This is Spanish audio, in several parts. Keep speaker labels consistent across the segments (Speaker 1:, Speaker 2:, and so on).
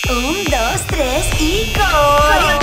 Speaker 1: 1, 2, 3 y ¡gol!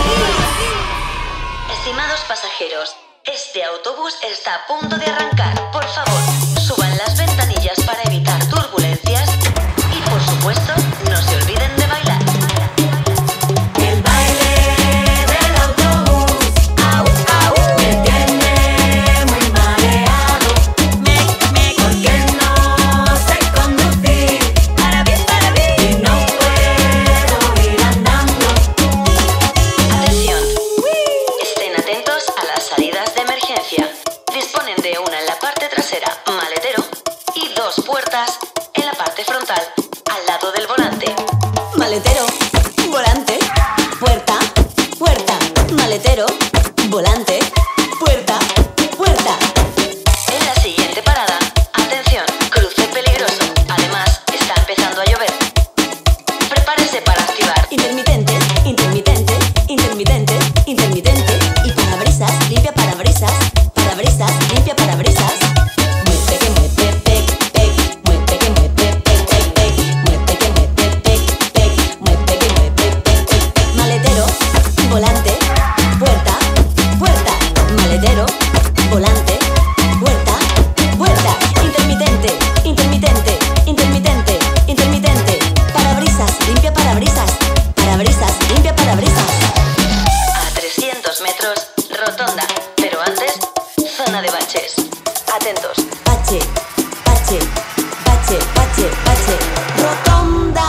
Speaker 2: Estimados pasajeros, este autobús está a punto de arrancar. Por favor, suban las ventanillas para evitar turbulencias y, por supuesto, no se olviden de bailar.
Speaker 3: El baile del autobús, au, au, me tiene muy mareado. Porque no sé conducir, y no puedo ir andando.
Speaker 2: Atención, estén atentos a las salidas de emergencia. Disponen de una en la parte trasera, maletero, y 2 puertas en la parte frontal, al lado del volante.
Speaker 1: Maletero, volante, puerta, puerta. Maletero, volante, puerta, puerta.
Speaker 2: En la siguiente parada, atención, cruce peligroso. Además, está empezando a llover. Prepárese para activar.
Speaker 1: Intermitente, intermitente, intermitente, intermitente. Y parabrisas, limpia parabrisas. Parabrisas, limpia parabrisas. Muerte que muerte, pec, pec. Muerte que muerte, pec, pec, pec. Muerte que muerte, pec, pec. Muerte que muerte, pec, pec, pec. Maletero, volante, puerta, puerta. Maletero, volante, puerta, puerta. Intermitente, intermitente, intermitente, intermitente. Parabrisas, limpia parabrisas. Parabrisas, limpia parabrisas.
Speaker 2: A 300 metros, rotonda. Pero antes, zona de baches. Atentos.
Speaker 1: Bache, bache, bache, bache, bache. Rotonda.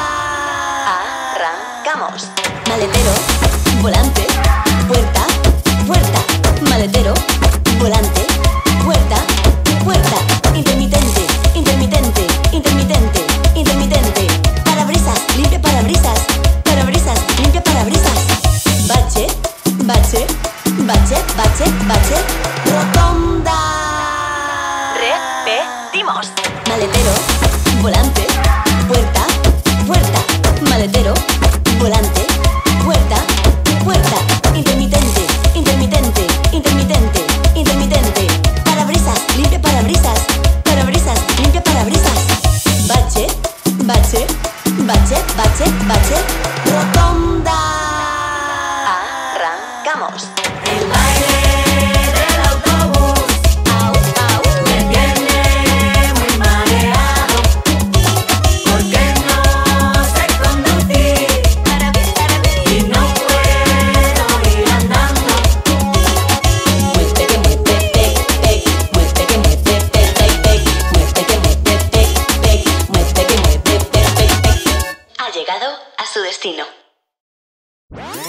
Speaker 2: Arrancamos.
Speaker 1: Maletero, volante, puerta, puerta. Maletero, volante, puerta, puerta. Intermitente, intermitente, intermitente, intermitente. Parabrisas, limpia parabrisas. Parabrisas, limpia parabrisas. Bache, bache, bache, bache, bache. Rotonda.
Speaker 2: Repetimos.
Speaker 1: Maletero, volante, puerta, puerta. Maletero, volante, puerta, puerta. Intermitente, intermitente, intermitente, intermitente. Parabrisas, limpia parabrisas. Parabrisas, limpia parabrisas. Bache, bache, bache, bache, bache. Rotonda.
Speaker 2: Arrancamos.
Speaker 3: El baile del autobús,
Speaker 1: Au, au.
Speaker 3: me tiene muy mareado. Porque no sé conducir, y no puedo ir andando.
Speaker 1: Muerte que muerte, pec, pec. Muerte que muerte, pec, pec, pec. Muerte que muerte, pec, pec. Muerte que muerte, pec, pec, pec.
Speaker 2: Ha llegado a su destino.